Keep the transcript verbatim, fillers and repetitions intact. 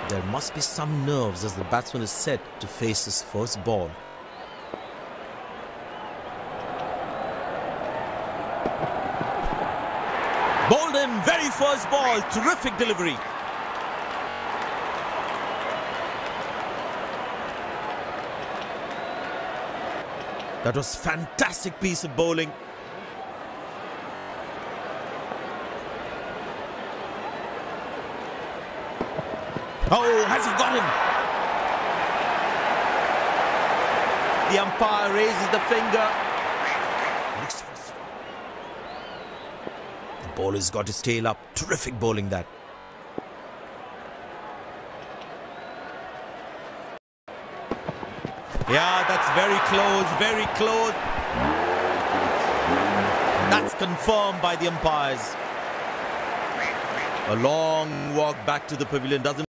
There must be some nerves as the batsman is set to face his first ball. Bowled in, very first ball, terrific delivery. That was fantastic piece of bowling. Oh, has he got him? The umpire raises the finger. The bowler's got his tail up. Terrific bowling that. Yeah, that's very close, very close. That's confirmed by the umpires. A long walk back to the pavilion doesn't